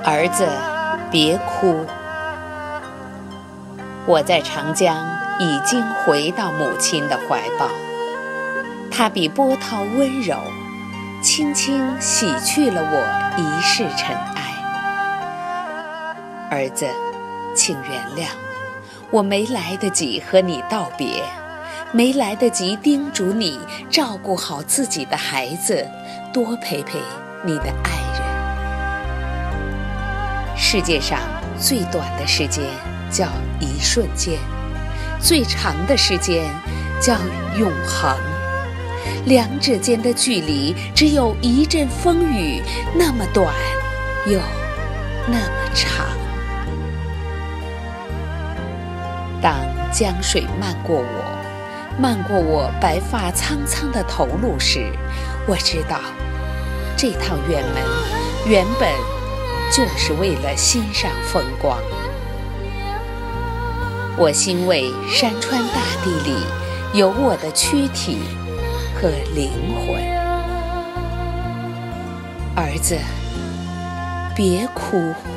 儿子，别哭。我在长江已经回到母亲的怀抱，她比波涛温柔，轻轻洗去了我一世尘埃。儿子，请原谅，我没来得及和你道别，没来得及叮嘱你照顾好自己的孩子，多陪陪你的爱人。世界上最短的时间叫一瞬间，最长的时间叫永恒。两者间的距离只有一阵风雨，那么短又那么长。当江水漫过我白发苍苍的头颅时，我知道这趟远门原本就是为了欣赏风光。我欣慰山川大地里有我的躯体和灵魂。儿子，别哭。